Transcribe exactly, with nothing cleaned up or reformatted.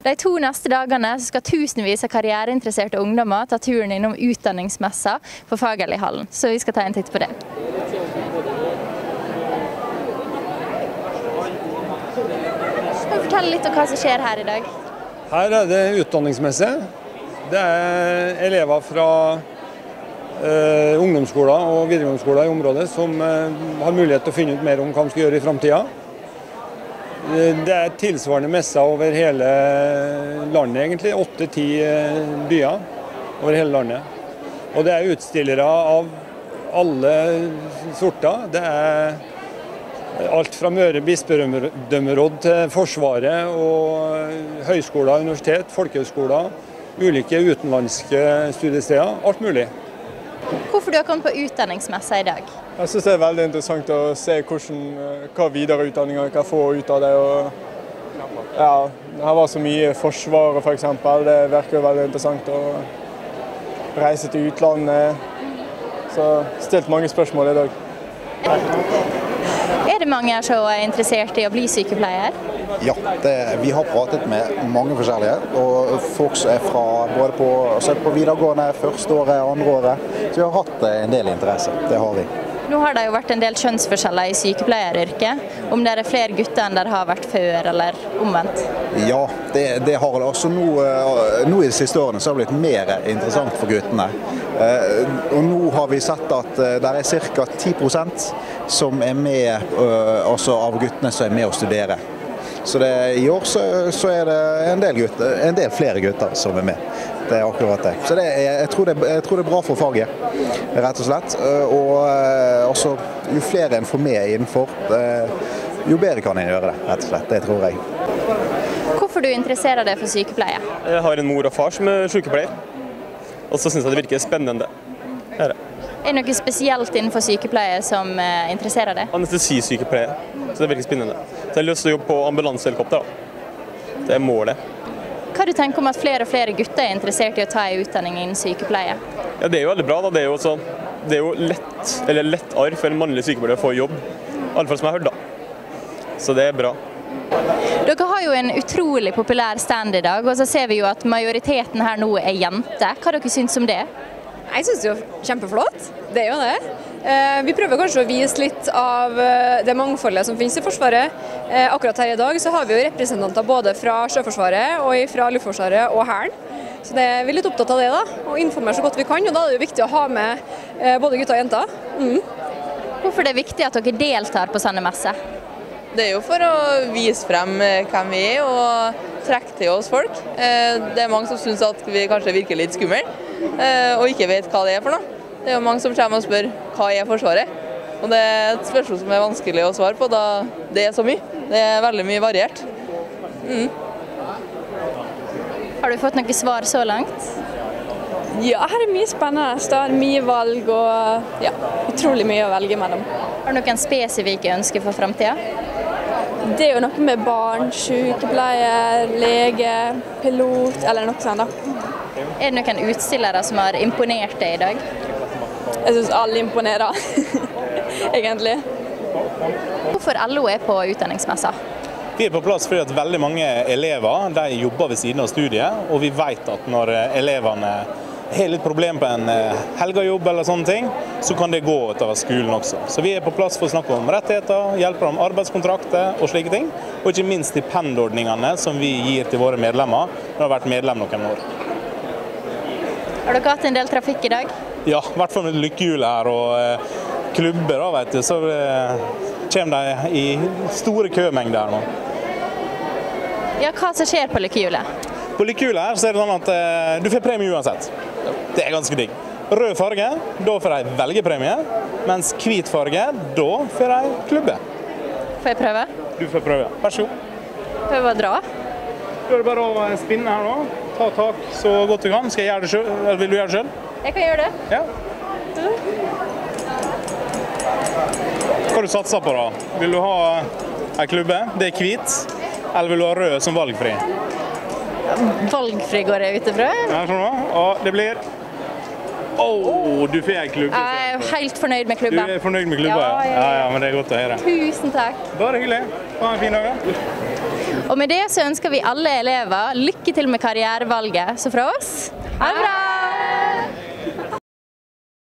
De to neste dagene skal tusenvis av karriereinteresserte ungdommer ta turen innom utdanningsmessa på Fagerli-hallen, så vi skal ta en titt på det. Kan du fortelle litt om hva som skjer her i dag? Her er det utdanningsmesse. Det er elever fra eh, ungdomsskoler og videregående skoler i området som eh, har mulighet til å finne ut mer om hva de skal gjøre i fremtiden. Det er tilsvarende messer over hele landet, egentlig. åtte-ti byer over hele landet. Og det er utstillere av alle sorter. Det er alt fra Møre bispedømmeråd til Forsvaret og høyskoler, universitet, folkehøyskoler, ulike utenlandske studiesteder, alt mulig. Hvorfor du har kommet på utdanningsmessa i dag? Jeg synes det er veldig interessant å se hvordan, hva videreutdanninger kan få ut av det. Og, ja, her var så mye Forsvaret for eksempel. Det virker veldig interessant å reise til utlandet. Så stilt mange spørsmål i dag. Er det mange her som er interessert i å bli sykepleier? Ja, det, vi har pratet med mange forskjellige, og folk som er fra både på, altså på videregående, første året, andre året. Så vi har hatt en del interesse, det har vi. Nå har det jo vært en del kjønnsforskjeller i sykepleieryrket. Om det er flere gutter enn det har vært før, eller omvendt? Ja, det, det har det. Altså nå, nå i de siste årene så har det blitt mer interessant for guttene. Og nå har vi sett at det er ca. ti prosent som er med, altså av guttene som er med å studere. Så det, i år så, så er det en del, gutter, en del flere gutter som er med. Det er akkurat det. Så det er, jeg, tror det, jeg tror det er bra for faget, rett og slett. Og også, jo flere en får med innenfor, jo bedre kan en gjøre det, rett og slett. Det tror jeg. Hvorfor du interesserer deg for sykepleie? Jeg har en mor og far som er sykepleier. Og så synes jeg det virker spennende. Her. Er det noe spesielt innenfor sykepleie som interesserer deg? Anestesisykepleier, så det virker spennende. Så jeg har lyst til å jobbe på ambulansehelikopter. Det er målet. Hva du tenker om at flere og flere gutter er interessert i å ta en utdanning innen sykepleie? Ja, det er jo veldig bra. Da. Det er jo, også, det er jo lett, eller lett arv for en mannlig sykepleier å få jobb. I alle fall som jeg har hørt da. Så det er bra. Dere har jo en utrolig populær stand i dag, og så ser vi jo at majoriteten her nå er jenter. Hva dere synes om det? Jeg synes det er jo kjempeflott. Det er jo det. Vi prøver kanskje å vise litt av det mangfoldet som finnes i Forsvaret. Akkurat her i dag så har vi jo representanter både fra Sjøforsvaret og fra Luftforsvaret og Hæren. Så det er vi litt opptatt av det da, og informere så godt vi kan, og da er det jo viktig å ha med både gutter og jenter. Mm. Hvorfor er det viktig at dere deltar på sånne messer? Det er jo for å vise frem hvem vi er og trekke til oss folk. Det er mange som synes at vi kanskje virker litt skummel, og ikke vet hva det er for noe. Det er jo mange som kommer og spør hva er Forsvaret. Og det er et spørsmål som er vanskelig å svare på, da det er så mye. Det er veldig mye variert. Mm. Har du fått noen svar så langt? Ja, her er mye spennende. Det er mye valg og ja, utrolig mye å velge mellom. Har du noen spesifikke ønsker for fremtiden? Det er jo noe med barn, sykepleier, lege, pilot eller noe sånt da. Er det noen utstillere som har imponert deg i dag? Jeg synes alle imponerer, egentlig. Hvorfor L O er på utdanningsmessa? Vi er på plass fordi at veldig mange elever de jobber ved siden av studiet, og vi vet at når elevene har litt problem på en helgejobb eller sånne ting, så kan det gå utover skolen også. Så vi er på plass for å snakke om rettigheter, hjelpe om arbeidskontrakter og slike ting, og ikke minst stipendordningene som vi gir til våre medlemmer når de har vært medlem noen år. Har dere hatt en del trafikk i dag? Ja, i hvert fall med lykkehjulet her og klubber da, vet du, så kommer de i store kømengder her nå. Ja, hva som skjer på lykkehjulet? På lykkehjulet her så er det sånn at du får premie uansett. Det er ganske digg. Rød farge, da får de velgepremie, mens hvit farge, da får de klubbe. Får jeg prøve? Du får prøve, vær så god. Prøve å dra? Da er det bare å spinne her nå. Ta tak så godt du kan. Skal jeg gjøre det selv, eller vil du gjøre det selv? Jeg kan gjøre det. Ja. Hva har du satset på da? Vil du ha en klubbe? Det er hvit. Eller vil du ha rød som valgfri? Valgfri går jeg ut ifra. Ja, sånn da. Og det blir... Åh, du får en klubbe. Jeg er helt fornøyd med klubben. Du er fornøyd med klubben? Ja, ja, ja. Ja, ja, men det er godt å høre. Tusen takk. Bare hyggelig. Ha en fin dag da. Og med det så ønsker vi alle elever lykke til med karrierevalget. Så fra oss, ha det bra!